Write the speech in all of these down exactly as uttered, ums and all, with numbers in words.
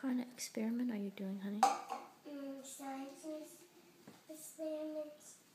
kind of experiment are you doing, honey? Mm, science experiments.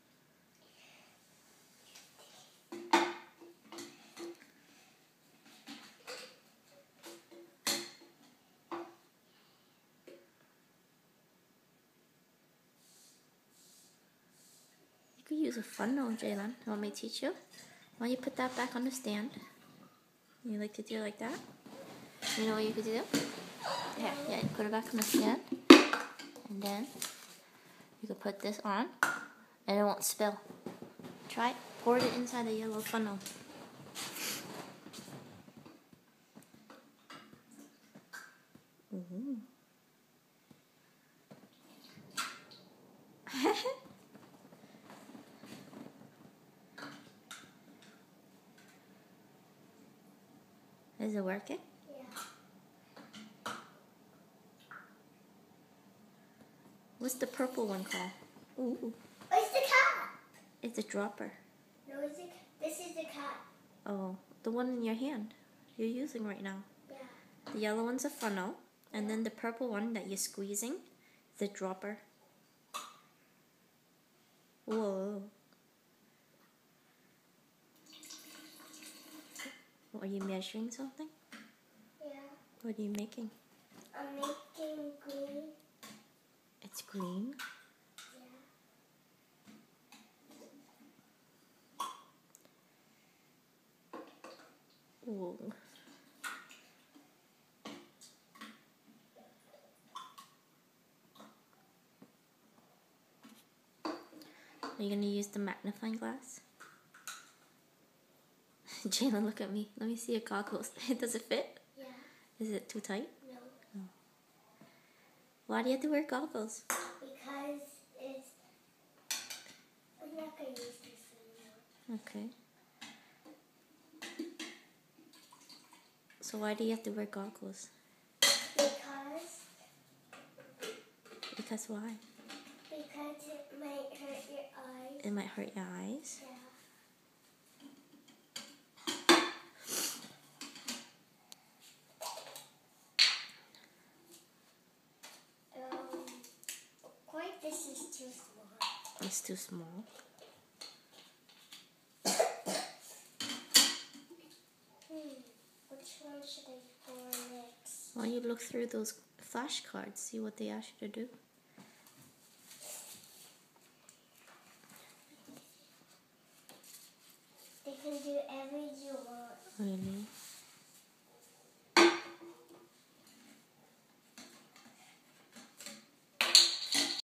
You could use a funnel, Jalen. Want me to teach you? Why don't you put that back on the stand? You like to do it like that? You know what you could do? Yeah, yeah, you put it back on the stand. And then you could put this on and it won't spill. Try it. Pour it inside the yellow funnel. Ooh. Is it working? Yeah. What's the purple one called? Ooh. It's the cat. It's a dropper. No, it's the, this is the cat. Oh, the one in your hand you're using right now. Yeah. The yellow one's a funnel, and then the purple one that you're squeezing is a dropper. Whoa. Are you measuring something? Yeah. What are you making? I'm making green. It's green? Yeah. Whoa. Are you going to use the magnifying glass? Jayla, look at me. Let me see your goggles. Does it fit? Yeah. Is it too tight? No. No. Why do you have to wear goggles? Because it's... I'm not going to use this anymore. Okay. So why do you have to wear goggles? Because... Because why? Because it might hurt your eyes. It might hurt your eyes? Yeah. Um, quite this is too small. It's too small. Hmm. Which one should I pour next? Why don't you look through those flashcards, see what they ask you to do? They can do everything you want. Really?